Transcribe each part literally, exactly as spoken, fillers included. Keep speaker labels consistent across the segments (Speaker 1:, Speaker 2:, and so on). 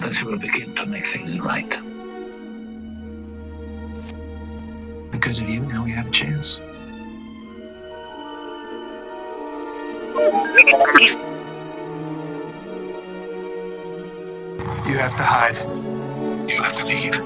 Speaker 1: that you will begin to make things right.
Speaker 2: Because of you, now we have a chance. You have to hide. You have to leave.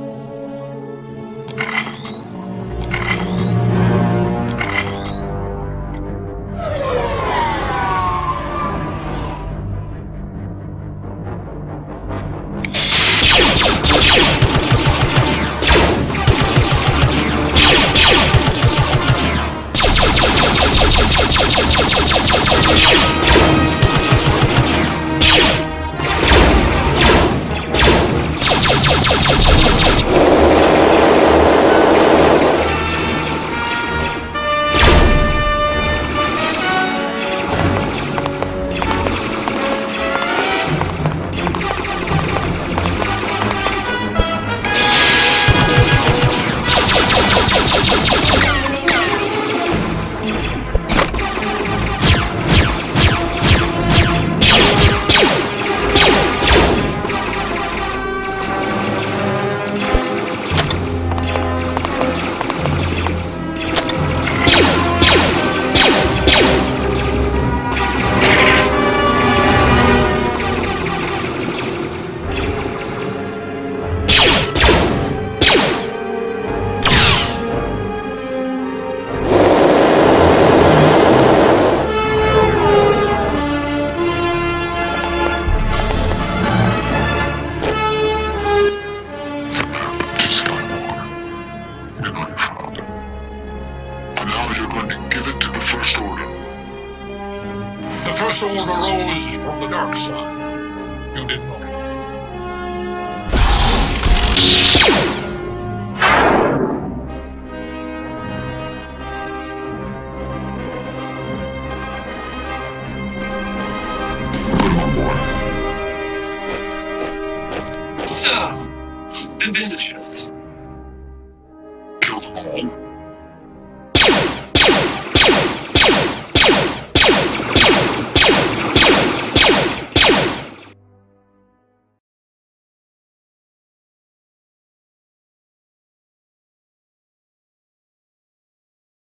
Speaker 3: You're going to give it to the First Order.
Speaker 4: The First Order rose from the dark side. You did not.
Speaker 3: Put him on board.
Speaker 2: So, adventures.
Speaker 3: Kill them all.